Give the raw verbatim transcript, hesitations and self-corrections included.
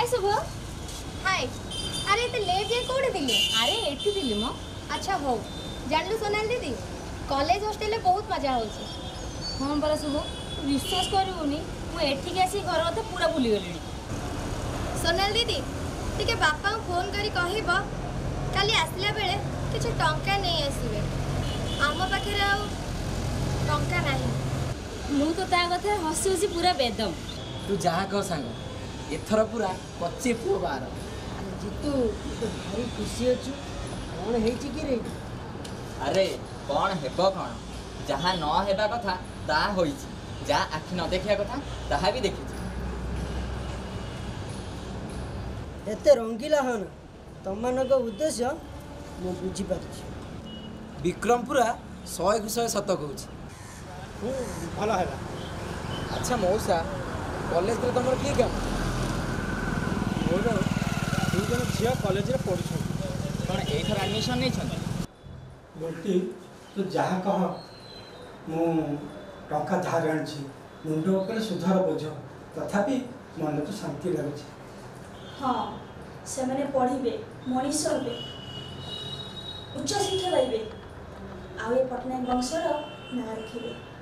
हाय शुभ हाय अरे एते लेट जाए कोड़े दिले अरे एठी दिली मो अच्छा हो जानलु सोनाल दीदी कॉलेज हॉस्टल बहुत मजा होची हाँ परा शुभ विश्वास करूनी मु एठी आसी घर कथा पूरा भूली गली सोनाल दीदी टिके बापा को फोन करी कहबो काली आसला बेले किछ टंका नहीं आसीबे आम पाखे आ टंका नहीं मु तो ता कथा हसी हसी पूरा बेदम तू जहाँ कह सांग एथर पूरा पचे पुओ बार जीतू तो भारी खुशी अच्छु कौन हेची कि रे अरे कौन हेबो कौन जहाँ न हेबा कथा ता होईची जा आखि न देखिया कथा ताहा भी देखिची एते रंगीला हन तमମାନଙ୍କ उद्देश्य मु बुझी पारछि विक्रम पूरा शहे को शहे सत कहूँ भल है। अच्छा मौसा कॉलेज रे तुम किए क्या मोर दु जन झिया कॉलेज रे पढ़ुछन कौन एथर एडमिशन नहीं छन बोलती तू जहाँ कह मु टंका धार आनी मुंड उपर सुधार बोझ तथापि मन तो शांति लगुच हाँ से मैंने पढ़े मनीष हे उच्च शिक्षा पाइबे आउ ए पटनायक वंशर ना रखिबे।